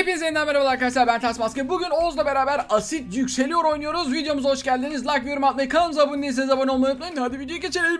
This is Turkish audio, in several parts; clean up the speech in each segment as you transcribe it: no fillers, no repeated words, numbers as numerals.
Hepinize yeniden merhaba arkadaşlar, ben Tasmaske. Bugün Oğuz'la beraber Asit Yükseliyor oynuyoruz. Videomuza hoş geldiniz. Like ve yorum atmayı, kanalımıza abone değilseniz abone olmayı unutmayın. Hadi videoya geçelim.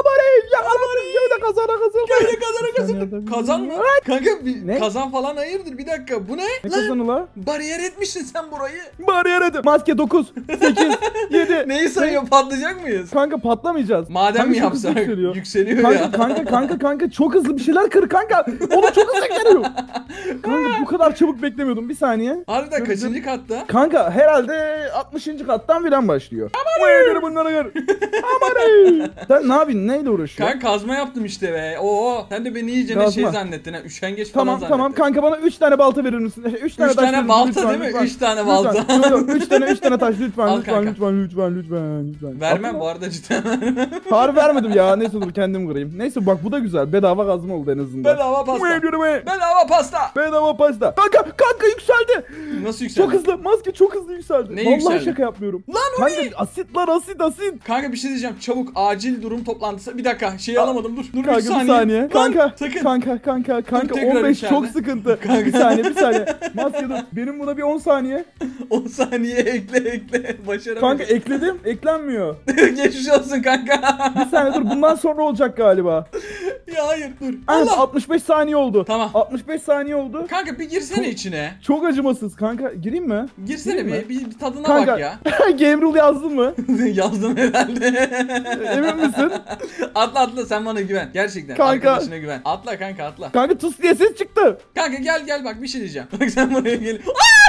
Kazan mı? Kanka Ne? kazan falan hayırdır, bir dakika bu ne? Ne kazanı la? Bariyer etmişsin sen burayı. Bariyer edin. Maske 9, 8, 7. Neyi sayıyor, patlayacak mıyız? Kanka patlamayacağız. Maden Kanka mi çok hızlı yapsak? yükseliyor. Yükseliyor Kanka, ya. kanka çok hızlı bir şeyler kır kanka. Onu çok hızlı yükseliyor. Kanka bu kadar çabuk beklemiyordum. Bir saniye. Harbiden kaçıncı katta? Kanka herhalde 60. kattan filan başlıyor. Aman bunlara gör. Aman. Sen ne yapıyorsun? Neyle uğraşıyorsun? Kanka kazma yaptım işte be. Oo, sen de beni iyice ne şey Kazma. zannettin ha. Üşengeç falan Tamam zannettin. tamam kanka, bana 3 tane balta verir misin? 3 tane Üç taş tane verir misin? balta Lütfen, değil mi? lütfen. 3 tane Lütfen. balta. Yok 3 tane taş lütfen Al lütfen kanka. lütfen. Vermem Atma. bu arada, cidden vermem. Harbi vermedim ya. Neyse dur kendim kırayım. Neyse bak bu da güzel. Bedava kazma oldu en azından. Bedava pasta. Bedava pasta. Bedava pasta. Kanka yükseldi. Nasıl yükseldi? Çok hızlı. Maske çok hızlı yükseldi. Ne Vallahi yükseldi? şaka yapmıyorum. Lan o Kanka ne? asit lan asit. Kanka bir şey diyeceğim. Çabuk acil durum toplantısı. Bir dakika şeyi alamadım. Dur Kanka bir bir saniye. saniye. Lan, Kanka. sakın. Kanka tekrar 15 içeride. çok sıkıntı. Kanka. Bir saniye. Maske dur. Benim buna bir 10 saniye. 10 saniye ekle. Başaramadım. Kanka ekledim. Eklenmiyor. Geçmiş olsun kanka. Bir saniye dur. Bundan sonra olacak galiba. Ya hayır dur. Allah. Allah. 65 saniye oldu. Tamam. 65 saniye oldu. Kanka bir girsene Çok- içine. Çok acımasız kanka. Gireyim mi? Girsene Gireyim mi? bir tadına Kanka. bak ya. Game rule yazdın mı? Yazdım herhalde. Emin misin? Atla sen bana güven. Gerçekten. Kanka. Arkadaşına güven. Atla kanka atla. Kanka tus diye ses çıktı. Kanka gel bak bir şey diyeceğim. Bak sen buraya gel.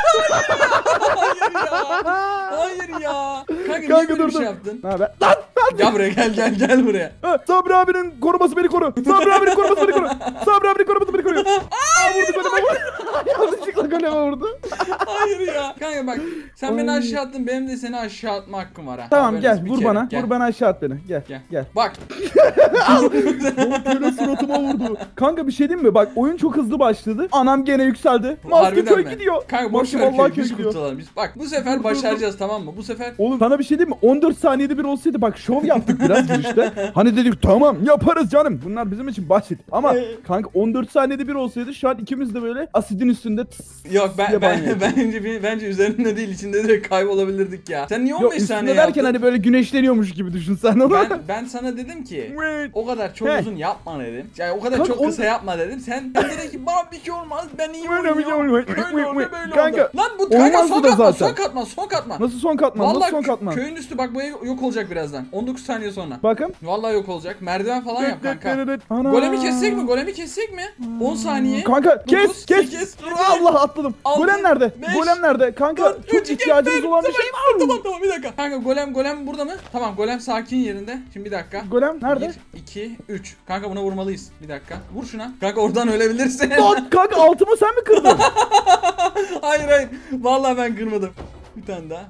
Hayır ya. Kanka niye Kanka böyle dur bir şey yaptın? Ne haber? Lan! Gel buraya gel buraya. Ha, Sabri abinin koruması beni koru. Sabri abinin koruması beni koru. Sabri abinin koruması beni koruyor. Vurdu goleme vurdu. Yanlışlıkla goleme vurdu. Hayır ya. Kanka bak sen beni Ay. aşağı attın, benim de seni aşağı atma hakkım var ha. Tamam Haberiniz gel bir vur kere. bana. Gel. Vur bana aşağı at beni. Gel. Bak. Böyle suratıma vurdu. Kanka bir şey diyeyim mi? Bak oyun çok hızlı başladı. Anam gene yükseldi. Maske Harbiden köy mi? gidiyor. Kanka boş Maske ver vallahi köyü, biz gidiyor. kurtulalım biz. Bak bu sefer Dur. başaracağız, tamam mı? Bu sefer Oğlum sana bir şey diyeyim mi? 14 saniyede bir olsaydı bak şov yaptık biraz girişte. Hani dedik tamam yaparız canım. Bunlar bizim için basit. Ama kanka 14 saniyede bir olsaydı şu an ikimiz de böyle asidin üstünde yok diye banyo bence üzerinde değil, içinde direkt kaybolabilirdik ya. Sen niye 15 Yok saniye üstünde derken yaptın? hani böyle güneşleniyormuş gibi düşün sen onu. Ben sana dedim ki o kadar çok He. uzun yapma dedim. Yani o kadar Kanka, çok kısa yapma dedim. Sen dedin ki bana bir şey olmaz, ben iyi Böyle bir şey oynuyorum. olmaz. Böyle oldu böyle Kanka, oldu. Lan bu kanka olmazdı da zaten. son katman. Nasıl son katman? Vallahi Nasıl son katman? köyün üstü bak bu ev yok olacak birazdan. 19 saniye sonra. Bakın. Vallahi yok olacak. Merdiven falan yap kanka. Ana. Golemi kessek mi? 10 saniye. Kanka Dokuz, kes. sekiz, Allah atladım. altı, Golem nerede? beş, Golem nerede? Kanka dört, çok üç, iki, ihtiyacımız bir, olan bir sıfır. şey var. Tamam bir dakika. Kanka golem burada mı? Tamam golem sakin yerinde. Şimdi bir dakika. Golem nerede? 1, 2, 3. Kanka buna vurmalıyız. Bir dakika. Vur şuna. Kanka oradan ölebilirsin. Lan kanka altımı sen mi kırdın? hayır. Vallahi ben kırmadım. Bir tane daha.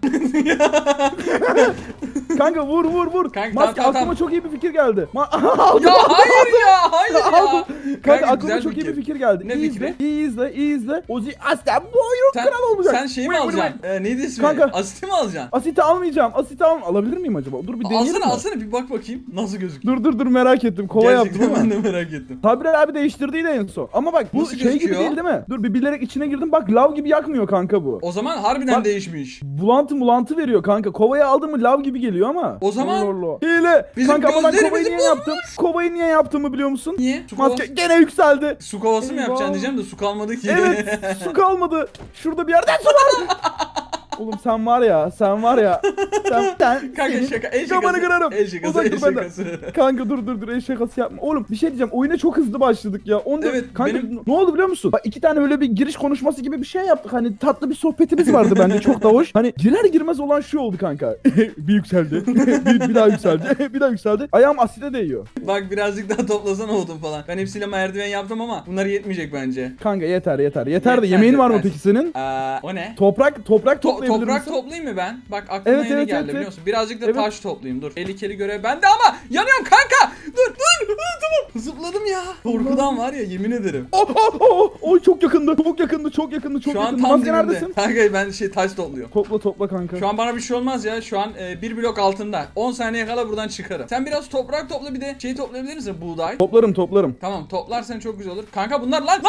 Kanka vur. Kanka, Maske tamam. aklıma çok iyi bir fikir geldi. ya hayır ya. Kanka Kanka, aklıma güzel çok iyi bir fikir. fikir geldi. Ne İyi fikri? izle. Ozi aslen bu oyunun kralı olacak. Sen şeyi mi Vur. alacaksın? Neydi ismi? Kanka. Asiti mi alacaksın? Asiti almayacağım. Alabilir miyim acaba? Dur bir deneyelim mi? Alsana bir bak bakayım. Nasıl gözüküyor? Dur merak ettim. Kova yaptım Gerçekten ama. ben de merak ettim. Sabri abi değiştirdiydi en son. Ama bak bu Nasıl şey gibi gözüküyor? değil değil mi? Dur bir bilerek içine girdim. Bak lav gibi yakmıyor kanka bu. O zaman harbiden Bak- değişmiş. Bulantı veriyor kanka. Kovayı aldım mı lav gibi geliyor ama. O zaman Allah. Hile. bizim Kanka ama ben kovayı gözlerimizi niye yaptım? Kovayı niye yaptığımı biliyor musun? Niye? Maske gene yükseldi. Su kovası mı Eyvah. yapacaksın diyeceğim de su kalmadı ki. Evet su kalmadı. Şurada bir yerde su var. Oğlum sen var ya. Sen Kanka senin şaka. El kafanı şakası. kırarım. El şakası. Uzak El dur benden. şakası. Kanka dur el şakası yapma. Oğlum bir şey diyeceğim. Oyuna çok hızlı başladık ya. Evet, kanka benim- ne oldu biliyor musun? Bak 2 tane böyle bir giriş konuşması gibi bir şey yaptık. Hani tatlı bir sohbetimiz vardı bence çok da hoş. Hani girer girmez olan şu oldu kanka. bir yükseldi. bir daha yükseldi. bir daha yükseldi. Ayağım aside değiyor. Bak birazcık daha toplasan oldum falan. Ben hepsiyle merdiven yaptım ama bunlar yetmeyecek bence. Kanka yeter de Yetmez, yemeğin var mı yetmez. peki senin? O ne? Toprak toplayalım toplayabilir toprak misin? toplayayım mı ben? Bak aklıma Evet, yeni evet, geldi evet, biliyor musun? Birazcık da evet. taş toplayayım. Dur. Tehlikeli görev bende ama yanıyorum kanka. Dur. Tamam. Zıpladım ya. Korkudan var ya, yemin ederim. Oy çok yakındı. Çok yakındı. Şu an yakındı. tam Maske dibimde. neredesin? Kanka ben taş topluyorum. Topla kanka. Şu an bana bir şey olmaz ya. Şu an bir blok altında. 10 saniye kala buradan çıkarım. Sen biraz toprak topla, bir de şey toplayabilir misin? Buğday. Toplarım. Tamam, toplarsan çok güzel olur. Kanka bunlar lan.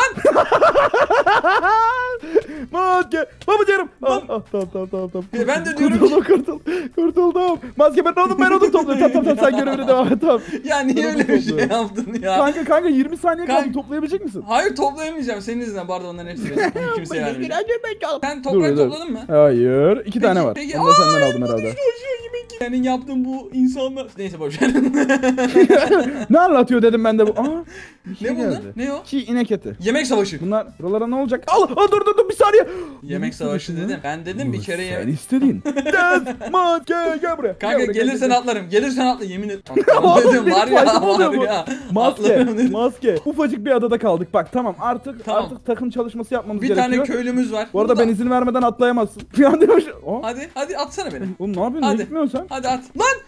Maske. Babacığım. Tamam. Ben de diyorum Kurtuldum. Maske ben oldum topluyorum. Tamam sen görevine devam et. Tamam. ya niye Dur, öyle bir şey topluyorum. yaptın ya? Kanka 20 saniye kaldı. Kanka. Toplayabilecek misin? Hayır, toplayamayacağım. Senin yüzünden. Bu arada onların hepsi benim. Kimseye vermeyeceğim. Sen Dur, toprak dur. topladın mı? Hayır. 2 tane var. Peki. Onu da senden aldım herhalde. Senin yaptığın bu insanlar... Neyse boşver. Ne anlatıyor dedim ben de bu. Aa, bir şey Ne buldun? geldi. Ne o? Ki inek eti. Yemek savaşı. Bunlar buralara ne olacak? Dur bir saniye. Yemek savaşı mı? dedim. Ben dedim bir kere Sen yemek. istedin. Maske gel buraya. Kanka Gel buraya, gelirsen gel. atlarım. Gelirsen atla, yemin et. Oğlum, Atlarım dedim benim var ya. faydım oluyor bu. Var ya. Maske, Atlarım dedim. maske. Ufacık bir adada kaldık. Bak tamam artık Tamam. takım çalışması yapmamız Bir gerekiyor. tane köylümüz var. Bu arada Burada. ben izin vermeden atlayamazsın. Falan diyormuş. Oh. Hadi atsana beni. Oğlum ne yapıyorsun? Hadi. Niye gitmiyorsun sen? Hadi at. Lan!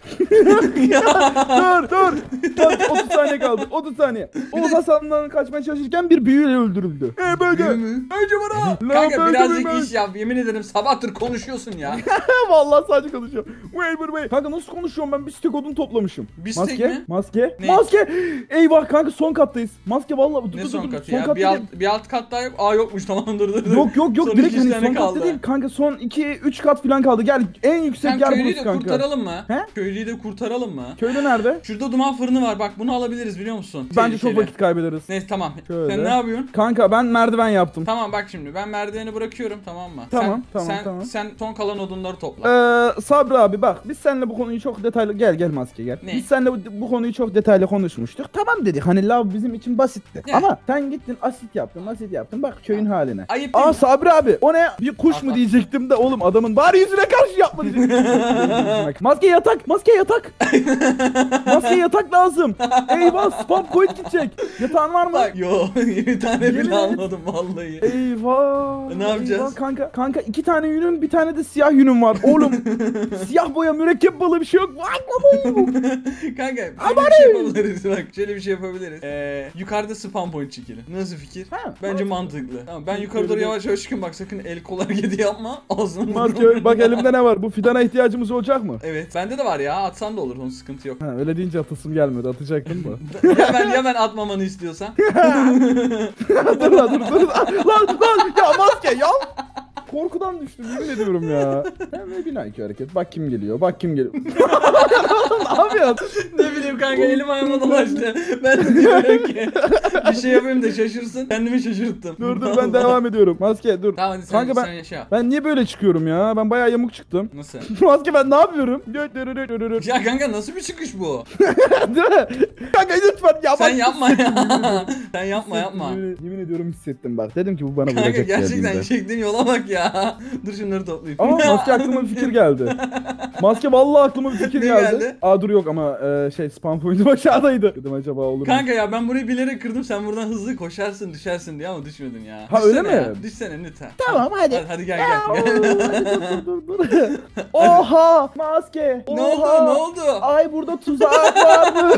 dur. Bak, 30 saniye kaldı. 30 saniye. Oğuz Hasan'dan kaçmaya çalışırken bir büyüyle öldürüldü. Bölge. Büyü mü? Önce bana. Lan Kanka ben birazcık de iş yap. Yemin ederim sabahtır konuşuyorsun ya. Vallahi sadece konuşuyorum. Kanka nasıl konuşuyorum, ben bir stek odun toplamışım. Bir stek Maske, mi? Maske. Ne? Maske. Eyvah kanka son kattayız. Maske vallahi. Ne son katı son ya? kat Bir alt kat daha yok. Aa yokmuş, tamam dur. Yok Son direkt iki hani tane son katta kaldı. değil kanka, son 2-3 kat falan kaldı. Gel en yüksek Sen yer köylüyü burası de kanka. kurtaralım mı? He? Köylüyü de kurtaralım mı? Köylü nerede? Şurada duman fırını var, bak bunu alabiliriz biliyor musun? Bence çok Tehlikeli. vakit kaybederiz. Neyse tamam. Şöyle. Sen ne yapıyorsun? Kanka ben merdiven yaptım. Tamam bak şimdi ben merdiveni bırakıyorum, tamam mı? Tamam, sen, tamam. Sen son kalan odunları topla. Sabri abi bak, biz seninle bu konuyu çok detaylı gel Maske gel. Ne? Biz seninle bu konuyu çok detaylı konuşmuştuk. Tamam dedik hani lav bizim için basitti. Ne? Ama sen gittin asit yaptın. Bak köyün haline. Ayıp değil Aa mi? Sabri abi, o ne? Bir kuş mu At. diyecektim de oğlum, adamın bari yüzüne karşı yapma diyecektim. Maske yatak. Maske yatak lazım. Eyvah, spam point gidecek. Yatağın var mı? Bak yo bir tane Yemin bile et. almadım vallahi. Eyvah. Ne yapacağız? Eyvah, kanka 2 tane yünüm, bir tane de siyah yünüm var. Oğlum siyah boya mürekkep balığı bir şey yok. Kanka şöyle bir şey yapabiliriz bak, şöyle bir şey yapabiliriz. Yukarıda spam point çekelim. Nasıl fikir? Ha, Bence mantıklı. Tamam ben yukarı doğru yavaş yavaş çıkayım, bak sakın el kol hareketi yapma. Ağzını Maske bak elimde ne var? Bu fidana ihtiyacımız olacak mı? Evet bende de var ya, atsan da olur, onun sıkıntı yok. Ha, öyle deyince atasım gelmedi. Atacaktım da. ya ben atmamanı istiyorsan. dur. Lan ya Maske ya. Korkudan düştüm, yemin ediyorum ya. Ne binayki hareket. Bak kim geliyor. Ne yapıyorsun? Ne bileyim kanka, elim ayağıma dolaştı. Ben de diyorum ki bir şey yapayım da şaşırsın. Kendimi şaşırttım. Dur ben devam ediyorum. Maske dur. Tamam hadi sen, Kanka sen yaşa. ben niye böyle çıkıyorum ya? Ben bayağı yamuk çıktım. Nasıl? Maske ben ne yapıyorum? Ya kanka nasıl bir çıkış bu? Değil mi? Kanka lütfen ya. Sen yapma ya. Sen yapma. Yemin ediyorum hissettim bak. Dedim ki bu bana Kanka vuracak gerçekten geldiğinde. çektiğin yola bak ya. Dur şunları toplayayım. Ama Maske aklıma bir fikir geldi. Maske vallahi aklıma bir fikir Ne geldi. geldi? Dur yok ama spam point'im aşağıdaydı. Dedim acaba olur mu? Kanka ya ben burayı bilerek kırdım, sen buradan hızlı koşarsın düşersin diye ama düşmedin ya. Ha, Düşsene öyle mi? ya, düşsene lütfen. Tamam hadi. Hadi gel. Dur. Oha Maske. Ne Oha. oldu? Ay burada tuzak var mı?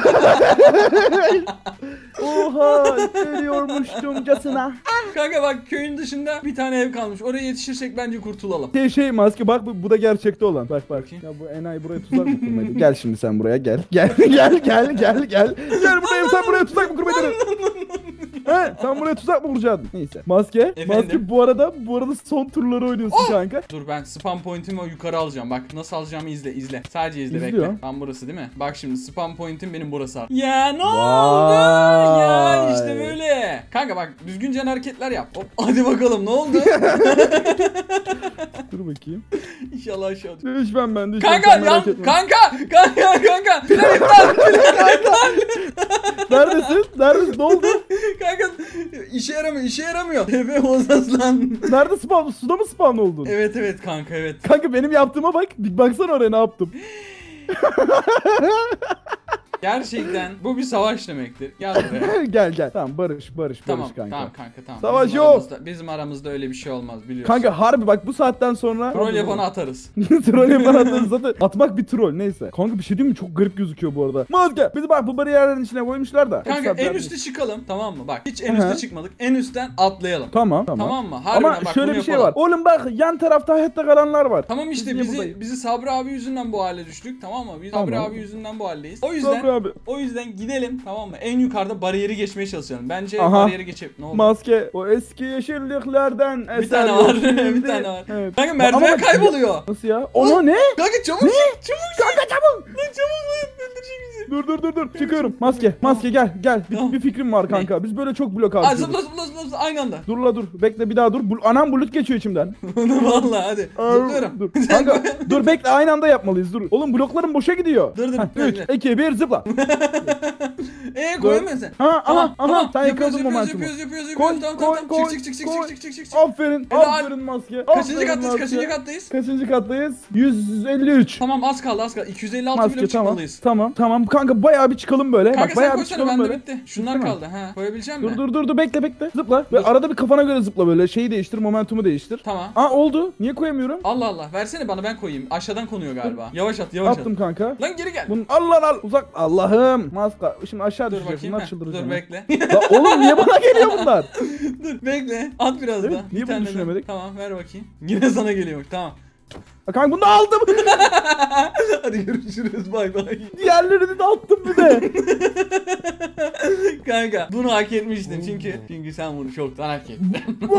Oha ölüyormuştumcasına. Kanka bak köyün dışında bir tane ev kalmış. Oraya yetişirsek bence kurtulalım. Maske bak bu da gerçekte olan. Bak. Bakayım. Ya bu enayi buraya tuzak mı kurmaydı? Gel şimdi sen buraya gel. Gel buraya, sen buraya tuzak mı kurmaydın? He, sen buraya tuzak mı kuracaksın? Neyse. Maske. Efendim? Maske bu arada son turları oynuyorsun kanka. Dur ben spam point'imi yukarı alacağım. Bak nasıl alacağımı izle. Sadece izle İzliyor. bekle. Tam burası değil mi? Bak şimdi spam point'im benim burası. Ya ne oldu? Vay. Ya işte böyle. Kanka bak düzgünce hareketler yap. Hop, hadi bakalım ne oldu? Dur bakayım. İnşallah aşağı düşer. Düşmem ben. Kanka sen merak yan etme. kanka. Plan iptal. Neredesin? Ne oldu? Kanka işe yaramıyor. Tepe Ozaslan. Nerede spawn? Suda mı spawn oldun? Evet kanka evet. Kanka benim yaptığıma bak. Bir baksana oraya ne yaptım. Gerçekten bu bir savaş demektir. Gel buraya. Gel. Tamam barış Tamam kanka. tamam kanka tamam. Savaş Bizim yok. bizim aramızda öyle bir şey olmaz biliyorsun. Kanka harbi bak bu saatten sonra Troll yapanı atarız. troll yapan atarız zaten. Atmak bir troll neyse. Kanka bir şey diyeyim mi? Çok garip gözüküyor bu arada. Maske bizi bak bu bariyerlerin içine koymuşlar da. Kanka Hepsi en atlar- üste çıkalım tamam mı? Bak hiç en Hı hı. üste çıkmadık. En üstten atlayalım. Tamam. Tamam mı? Harbiden Ama bak, şöyle bunu bir şey yapalım. var. Oğlum bak yan tarafta hayatta kalanlar var. Tamam işte Biz niye buradayız? bizi Sabri abi yüzünden bu hale düştük tamam mı? Biz Tamam. Sabri abi yüzünden bu haldeyiz. Sabri abi. O yüzden gidelim tamam mı? En yukarıda bariyeri geçmeye çalışalım. Bence Aha. bariyeri geçelim. Ne oldu? Maske o eski yeşilliklerden Bir eser tane yok var. şimdi. Bir tane var. Evet. Kanka Ama merdiven bak- kayboluyor. Nasıl ya? Ona ne? Kanka çabuk çabuk. Kanka çabuk. Lan çabuk lan öldürecek bizi. Dur. Çıkıyorum. Maske gel. Tamam. Bir fikrim var kanka. Biz böyle çok blok Aa atıyoruz. zıpla aynı anda. Dur. Bekle bir daha dur. Anam bulut geçiyor içimden. Vallahi hadi. Zıplıyorum. Dur. Kanka dur bekle aynı anda yapmalıyız dur. Oğlum bloklarım boşa gidiyor. Dur, 3, bekle. 2, 1 zıpla. Koyamıyorsun sen. Aha. Sen Yapıyoruz, yakaladın momentumu. yapıyoruz. Koy, Tamam. koy, Çık. Aferin. Helal. Aferin maske. Kaçıncı Aferin maske. kattayız? Kaçıncı kattayız? 153. Tamam az kaldı. 256 Maske blok tamam. çıkmalıyız. Tamam kanka bayağı bir çıkalım böyle. Kanka Bak sen bayağı bir koysana çıkalım bende böyle. bitti. Şunlar Bitti mi? kaldı ha. Koyabilecek misin? Dur bekle. Zıpla. Ve arada bir kafana göre zıpla böyle. Şeyi değiştir, momentumu değiştir. Tamam. Aa oldu. Niye koyamıyorum? Allah Allah. Versene bana ben koyayım. Aşağıdan konuyor galiba. Yavaş at. Attım kanka. Lan geri gel. Bunun al uzak. Allah'ım. Maska. Şimdi aşağı Dur düşecek. bakayım. Bunlar Heh, çıldıracak. Dur bekle. La oğlum niye bana geliyor bunlar? Dur bekle. At biraz Evet, daha. niye Bir bunu tane düşünemedik? daha. Tamam ver bakayım. Yine sana geliyor. Tamam. Kanka bunu da aldım. Hadi görüşürüz. Bay bay. Diğerlerini de attım bir de. Kanka bunu hak etmiştin çünkü sen bunu çoktan hak ettin.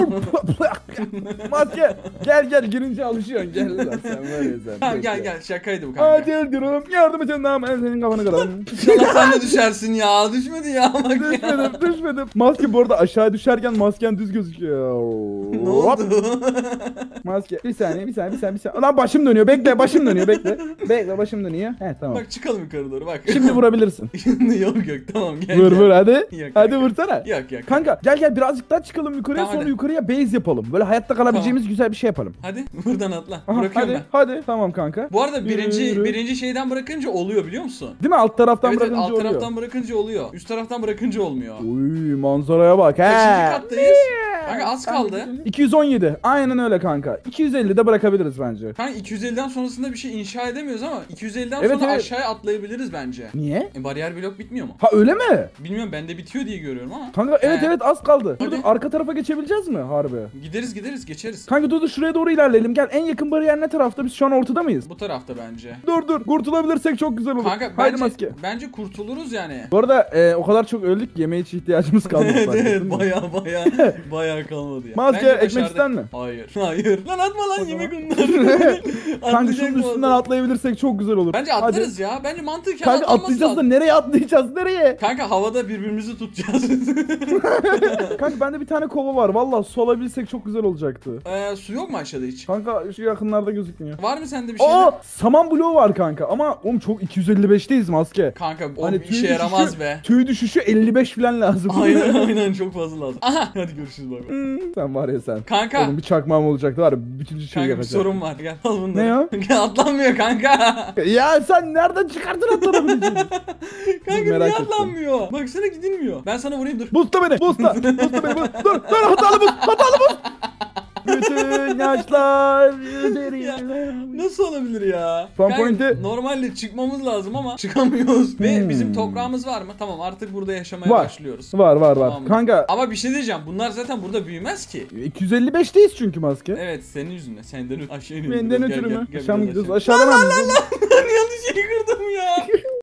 Maske. Gel girince alışıyorsun. Gel lan sen var ya sen. Tamam Bekle. gel şakaydı bu kanka. Hadi öldürüm. Yardım et sen daha ben senin kafanı kırarım. İnşallah sen de düşersin ya. Düşmedi ya bak ya. Düşmedim. Maske bu arada aşağı düşerken masken düz gözüküyor. Ne Hop. oldu? Maske. Bir saniye. Lan başım dönüyor. Bekle başım dönüyor. Bekle başım dönüyor. He tamam. Bak çıkalım yukarı doğru bak. Şimdi vurabilirsin. yok tamam gel. Vur hadi. Yok, Hadi yok. vursana. Yok. Kanka gel birazcık daha çıkalım yukarıya Tamam, sonra hadi. yukarıya base yapalım. Böyle hayatta kalabileceğimiz güzel bir şey yapalım. Hadi buradan atla. Aha, Bırakıyorum ben. hadi tamam kanka. Bu arada Yürü, yürü. birinci şeyden bırakınca oluyor biliyor musun? Değil mi? Alt taraftan Evet, bırakınca alt oluyor. taraftan bırakınca oluyor. Üst taraftan bırakınca olmuyor. Uy manzaraya bak he. Kaçıncı kattayız? Kanka az kaldı. 217. Aynen öyle kanka. 250'de bırakabiliriz bence. Kanka 250'den sonrasında bir şey inşa edemiyoruz ama 250'den Evet, sonra evet. aşağıya atlayabiliriz bence. Niye? Bariyer blok bitmiyor mu? Ha öyle mi? Bilmiyorum bende bitiyor diye görüyorum ama. Kanka evet He. evet az kaldı. Dur Hadi. arka tarafa geçebileceğiz mi harbi? Gideriz geçeriz. Kanka dur şuraya doğru ilerleyelim. Gel en yakın bariyer ne tarafta? Biz şu an ortada mıyız? Bu tarafta bence. Dur kurtulabilirsek çok güzel olur. Kanka Haydi maske. bence kurtuluruz yani. Bu arada o kadar çok öldük ki yemeğe hiç ihtiyacımız kalmadı. Evet fark ettin mi? baya kalmadı ya. Maske, Bence ekmek başardık. ister mi? Hayır. Lan atma lan yemek onlar. Kanka Atlayacak şunun bu üstünden arada. atlayabilirsek çok güzel olur. Bence Hadi. atlarız ya. Bence mantıken Kanka atlanması atlayacağız da lazım. nereye atlayacağız? Nereye? Kanka havada birbirimizi tutacağız. Kanka bende bir tane kova var. Vallahi su alabilsek çok güzel olacaktı. Su yok mu aşağıda hiç? Kanka şu yakınlarda gözükmüyor. Var mı sende bir şey? Aa saman bloğu var kanka ama oğlum çok 255'teyiz maske. Kanka o Hani bir işe yaramaz be. Tüy düşüşü 55 falan lazım. Aynen çok fazla lazım. Aha hadi görüşürüz bay bay. Sen var ya sen. Kanka. Oğlum bir çakmağım olacaktı var ya bütün şeyi Kanka bir yakacak. sorun var. Gel al bunları. Ne o? Gel atlanmıyor kanka. Ya sen nereden çıkartın atlanabileceğini? Kanka niye merak ettim. atlanmıyor? Baksana gidilmiyor. Ben sana vurayım dur. Busta beni. Busta beni. Dur hatalı buz. Bütün yaşlar üzerine. Nasıl olabilir ya? Fan Kanka, point'i- normalde çıkmamız lazım ama çıkamıyoruz. Ve bizim toprağımız var mı? Tamam artık burada yaşamaya Var. başlıyoruz. Var. Tamam mı? Kanka Ama bir şey diyeceğim. Bunlar zaten burada büyümez ki. 255'teyiz çünkü maske. Evet senin yüzünden. Senden aşağı iniyoruz. Benden Gel, ötürü gel, mü? gel Aşağı mı biraz gidiyoruz? aşağı. Aşağıdan mı? Yanlış şeyi kırdım ya.